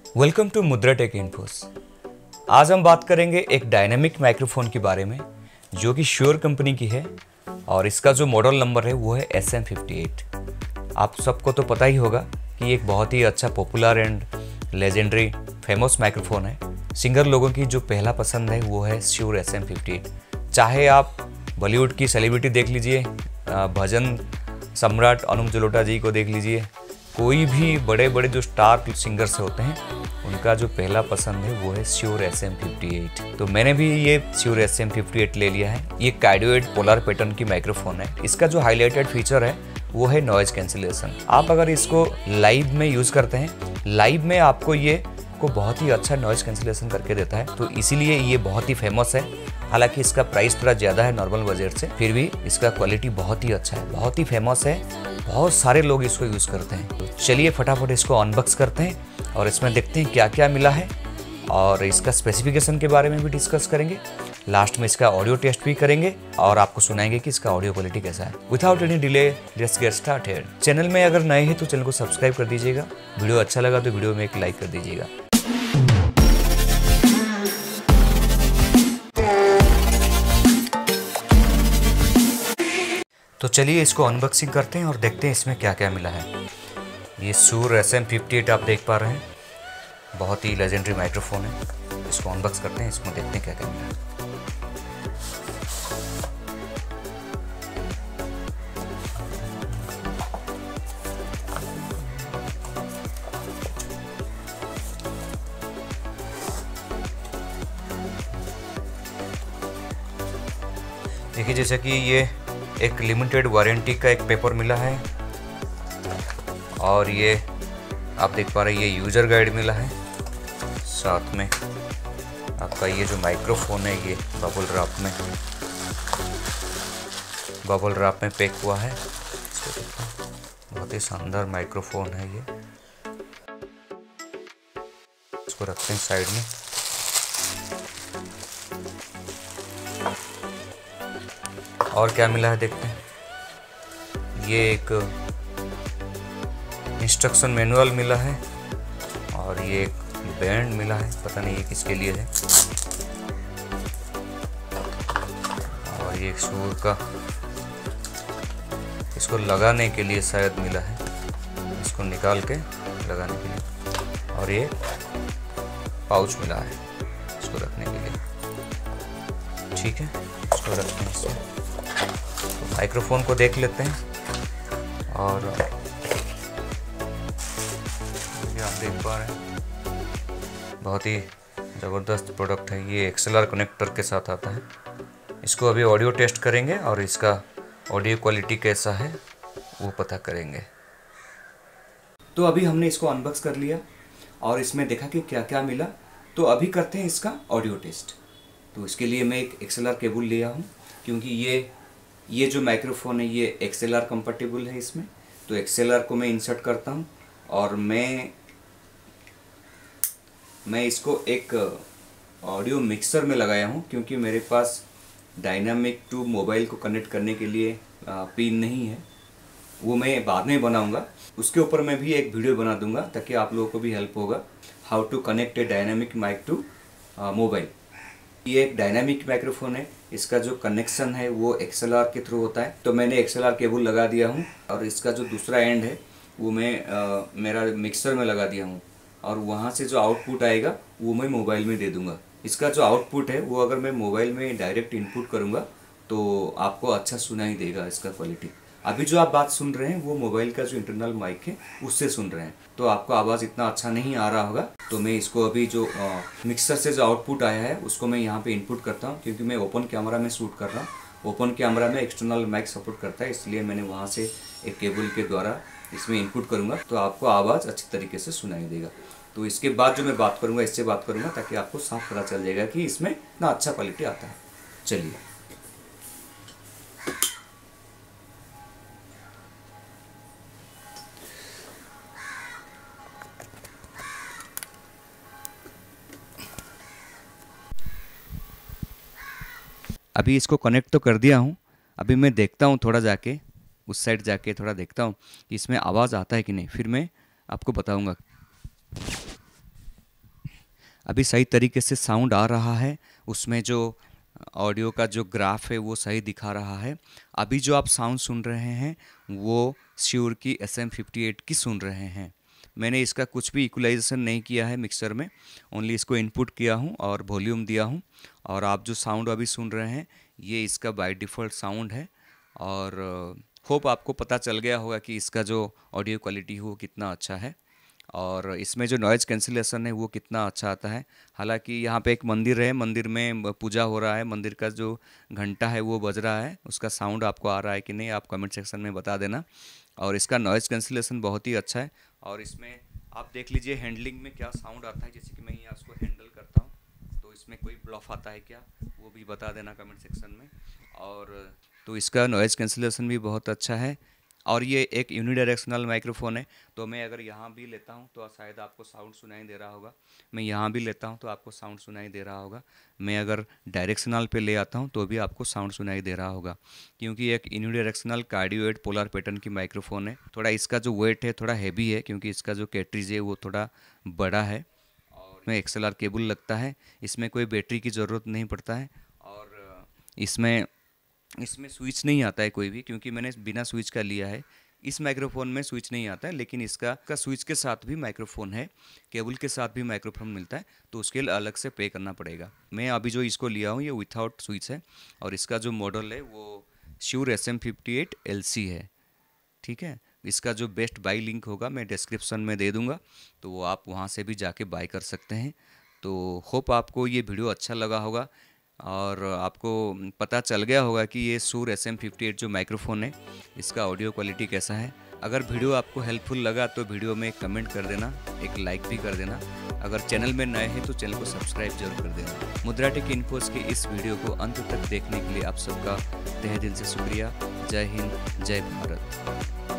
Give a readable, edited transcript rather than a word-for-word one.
Welcome to Mudra tech infos. आज हम बात करेंगे एक डायनेमिक माइक्रोफोन के बारे में जो कि श्योर कंपनी की है और इसका जो मॉडल नंबर है वो है SM58। आप सबको तो पता ही होगा कि एक बहुत ही अच्छा popular and legendary famous microphone है। सिंगर लोगों की जो पहला पसंद है वो है श्योर SM58। चाहे आप बॉलीवुड की सेलिब्रिटी देख लीजिए, भजन सम्राट अनुप जलोटा जी को देख लीजिए, कोई भी बड़े बड़े जो स्टार सिंगर्स होते हैं उनका जो पहला पसंद है वो है श्योर SM58। तो मैंने भी ये श्योर SM58 ले लिया है। ये कार्डियोइड पोलर पैटर्न की माइक्रोफोन है। इसका जो हाईलाइटेड फीचर है वो है नॉइज कैंसिलेशन। आप अगर इसको लाइव में यूज़ करते हैं, लाइव में आपको ये को बहुत ही अच्छा नॉइज कैंसिलेशन करके देता है, तो इसीलिए ये बहुत ही फेमस है। हालांकि इसका प्राइस थोड़ा ज़्यादा है नॉर्मल बजट से, फिर भी इसका क्वालिटी बहुत ही अच्छा है, बहुत ही फेमस है, बहुत सारे लोग इसको यूज़ करते हैं। तो चलिए फटाफट इसको अनबॉक्स करते हैं और इसमें देखते हैं क्या क्या मिला है और इसका स्पेसिफिकेशन के बारे में भी डिस्कस करेंगे। लास्ट में इसका ऑडियो टेस्ट भी करेंगे और आपको सुनाएंगे कि इसका ऑडियो क्वालिटी कैसा है। Without any delay let's get started. Channel में अगर नए हैं तो चैनल को सब्सक्राइब कर दीजिएगा। वीडियो अच्छा लगा तो वीडियो में एक लाइक कर दीजिएगा। तो चलिए इसको अनबॉक्सिंग करते हैं और देखते हैं इसमें क्या क्या मिला है। ये श्योर SM58 आप देख पा रहे हैं, बहुत ही लेजेंडरी माइक्रोफोन है। इसको अनबॉक्स करते हैं, इसमें देखते हैं क्या क्या मिला है। देखिए जैसे कि ये एक लिमिटेड वारंटी का एक पेपर मिला है और ये आप देख पा रहे हैं ये यूज़र गाइड मिला है। साथ में आपका ये जो माइक्रोफोन है ये बबल रैप में पैक हुआ है। बहुत ही शानदार माइक्रोफोन है ये। इसको रखते हैं साइड में। और क्या मिला है देखते हैं। ये एक इंस्ट्रक्शन मैनुअल मिला है और ये एक बैंड मिला है, पता नहीं ये किसके लिए है। और ये एक शूर का इसको लगाने के लिए शायद मिला है, इसको निकाल के लगाने के लिए। और ये पाउच मिला है इसको रखने के लिए। ठीक है, इसको रखते हैं इसमें। तो माइक्रोफोन को देख लेते हैं और ये आप देख पा रहे हैं बहुत ही ज़बरदस्त प्रोडक्ट है। ये XLR कनेक्टर के साथ आता है। इसको अभी ऑडियो टेस्ट करेंगे और इसका ऑडियो क्वालिटी कैसा है वो पता करेंगे। तो अभी हमने इसको अनबॉक्स कर लिया और इसमें देखा कि क्या क्या मिला। तो अभी करते हैं इसका ऑडियो टेस्ट। तो इसके लिए मैं एक XLR केबल लिया हूँ, क्योंकि ये जो माइक्रोफोन है ये XLR कंपैटिबल है इसमें। तो XLR को मैं इंसर्ट करता हूँ और मैं इसको एक ऑडियो मिक्सर में लगाया हूँ, क्योंकि मेरे पास डायनामिक टू मोबाइल को कनेक्ट करने के लिए पिन नहीं है। वो मैं बाद में बनाऊँगा, उसके ऊपर मैं भी एक वीडियो बना दूँगा ताकि आप लोगों को भी हेल्प होगा how to connect a dynamic mic to mobile. ये एक डायनामिक माइक्रोफोन है, इसका जो कनेक्शन है वो XLR के थ्रू होता है। तो मैंने XLR केबल लगा दिया हूँ और इसका जो दूसरा एंड है वो मैं मेरा मिक्सर में लगा दिया हूँ और वहाँ से जो आउटपुट आएगा वो मैं मोबाइल में दे दूँगा। इसका जो आउटपुट है वो अगर मैं मोबाइल में डायरेक्ट इनपुट करूँगा तो आपको अच्छा सुनाई देगा इसका क्वालिटी। अभी जो आप बात सुन रहे हैं वो मोबाइल का जो इंटरनल माइक है उससे सुन रहे हैं, तो आपको आवाज़ इतना अच्छा नहीं आ रहा होगा। तो मैं इसको अभी जो मिक्सर से जो आउटपुट आया है उसको मैं यहाँ पे इनपुट करता हूँ, क्योंकि मैं ओपन कैमरा में शूट कर रहा हूँ। ओपन कैमरा में एक्सटर्नल माइक सपोर्ट करता है, इसलिए मैंने वहाँ से एक केबल के द्वारा इसमें इनपुट करूँगा तो आपको आवाज़ अच्छी तरीके से सुनाई देगा। तो इसके बाद जो मैं बात करूँगा इससे बात करूँगा ताकि आपको साफ पता चल जाएगा कि इसमें इतना अच्छा क्वालिटी आता है। चलिए अभी इसको कनेक्ट तो कर दिया हूँ। अभी मैं देखता हूँ थोड़ा जाके उस साइड जाके थोड़ा देखता हूँ कि इसमें आवाज़ आता है कि नहीं, फिर मैं आपको बताऊँगा। अभी सही तरीके से साउंड आ रहा है, उसमें जो ऑडियो का जो ग्राफ है वो सही दिखा रहा है। अभी जो आप साउंड सुन रहे हैं वो श्योर की SM58 की सुन रहे हैं। मैंने इसका कुछ भी इक्वलाइजेशन नहीं किया है मिक्सर में, ओनली इसको इनपुट किया हूँ और वॉल्यूम दिया हूँ। और आप जो साउंड अभी सुन रहे हैं ये इसका बाय डिफ़ॉल्ट साउंड है। और होप आपको पता चल गया होगा कि इसका जो ऑडियो क्वालिटी हो कितना अच्छा है और इसमें जो नॉइज़ कैंसिलेशन है वो कितना अच्छा आता है। हालांकि यहाँ पे एक मंदिर है, मंदिर में पूजा हो रहा है, मंदिर का जो घंटा है वो बज रहा है, उसका साउंड आपको आ रहा है कि नहीं आप कमेंट सेक्शन में बता देना। और इसका नॉइज़ कैंसिलेशन बहुत ही अच्छा है। और इसमें आप देख लीजिए हैंडलिंग में क्या साउंड आता है, जैसे कि मैं यहाँ उसको हैंडल करता हूँ तो इसमें कोई ब्लॉफ आता है क्या वो भी बता देना कमेंट सेक्शन में। और तो इसका नॉइज़ कैंसिलेशन भी बहुत अच्छा है। और ये एक यूनिडायरेक्शनल माइक्रोफोन है, तो मैं अगर यहाँ भी लेता हूँ तो शायद आपको साउंड सुनाई दे रहा होगा, मैं यहाँ भी लेता हूँ तो आपको साउंड सुनाई दे रहा होगा, मैं अगर डायरेक्शनल पे ले आता हूँ तो भी आपको साउंड सुनाई दे रहा होगा, क्योंकि एक यूनिडायरेक्शनल कार्डियोइड पोलर पैटर्न की माइक्रोफोन है। थोड़ा इसका जो वेट है थोड़ा हैवी है, क्योंकि इसका जो कैट्रिज है वो थोड़ा बड़ा है और इसमें XLR केबल लगता है, इसमें कोई बैटरी की ज़रूरत नहीं पड़ता है। और इसमें स्विच नहीं आता है कोई भी, क्योंकि मैंने बिना स्विच का लिया है। इस माइक्रोफोन में स्विच नहीं आता है, लेकिन इसका स्विच के साथ भी माइक्रोफोन है, केबल के साथ भी माइक्रोफोन मिलता है, तो उसके लिए अलग से पे करना पड़ेगा। मैं अभी जो इसको लिया हूँ ये विथआउट स्विच है और इसका जो मॉडल है वो श्योर SM58 LC है। ठीक है, इसका जो बेस्ट बाई लिंक होगा मैं डिस्क्रिप्शन में दे दूँगा, तो वो आप वहाँ से भी जाके बाय कर सकते हैं। तो होप आपको ये वीडियो अच्छा लगा होगा और आपको पता चल गया होगा कि ये श्योर SM58 जो माइक्रोफोन है इसका ऑडियो क्वालिटी कैसा है। अगर वीडियो आपको हेल्पफुल लगा तो वीडियो में एक कमेंट कर देना, एक लाइक भी कर देना। अगर चैनल में नए हैं तो चैनल को सब्सक्राइब जरूर कर देना। मुद्रा टेक इन्फोस के इस वीडियो को अंत तक देखने के लिए आप सबका तहे दिल से शुक्रिया। जय हिंद, जय भारत।